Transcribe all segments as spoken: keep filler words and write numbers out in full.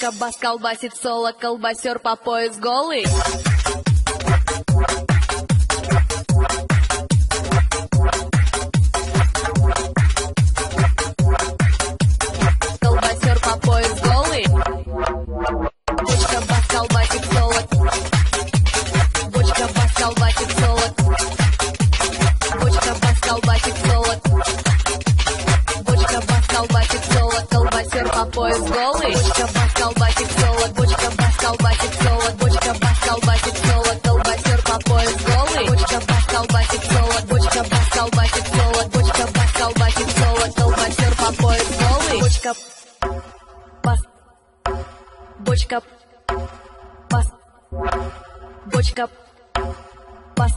бочка, бас, колбасит соло, колбасер по пояс голый. Колбасер по пояс голый. Бочка, бас, колбасит соло. Бочка, бас, колбасит соло. Бочка, бас, колбасит соло. Бочка, бас, колбасит соло, колбасер по пояс голый. Бочка, бас, колбасит соло. Бочка, бас, колбасит соло. Бочка, бас, колбасит соло, колбасер по пояс голый. Бочка, бас, колбасит соло. Бочка, бас, колбасит соло. Бочка, бас, колбасит соло, колбасер по пояс голый. Бочка, бас, бочка, бас, бочка, бас,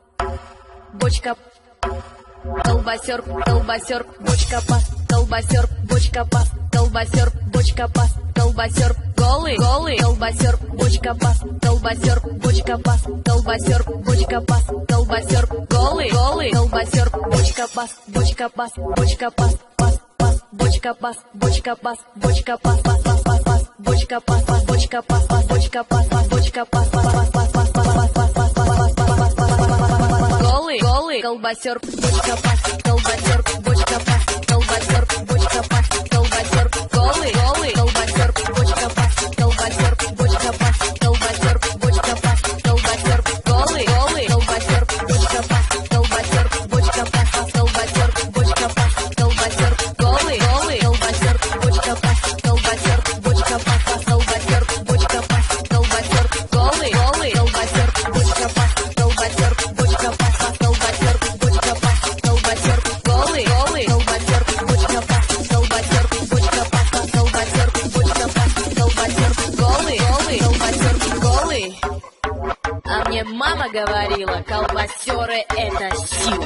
бочка, колбасер, колбасер, бочка, бас, колбасер, бочка, бас, колбасер, бочка, бас, колбасер, голый, голый, колбасер, бочка, бас, колбасер, бочка, бас, колбасер, бочка, бас, колбасер, голый, голый, колбасер, бочка, бас, бочка, бас, бочка, бас, бас, бас, бочка, бас, бочка, бас, бочка, бас, бас, бас, бас, бас, бочка, бас, бас, бочка, бас, бас, бочка, бас, бас, бочка, бас, бас, бас, бас, бас, бас, бас, бас, бас, бас, бас, голый, голый, колбасер, бочка, бас, колбасер, бочка, бас, колбасер, бочка, бас, колбасер, голый, голый, колбасер, бочка, бас, колбасер, бочка, бас, колбасер, бочка, бас, колбасер, голый, голый, колбасер, бочка, бас, колбасер, бочка, бас, колбасер, бочка, бас, колбасер, голый, голый, колбасер, бочка, бас, колбасер, бочка, бас, колбасер, бочка, бас, колбасер, голый, голый, колбасер, бочка, бас, колбасер, бочка, бас, колбасер, бочка, бас, колбасер, голый, голый, колбасер, бочка, бас, колбасер, бочка, бас, колбасер, бочка, бас, колбасер, голый, голый, колбасер, голый. А мне мама говорила, колбасеры это сила.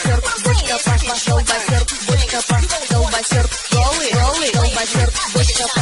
Колбасер, голый, голый, колбасер, бочка,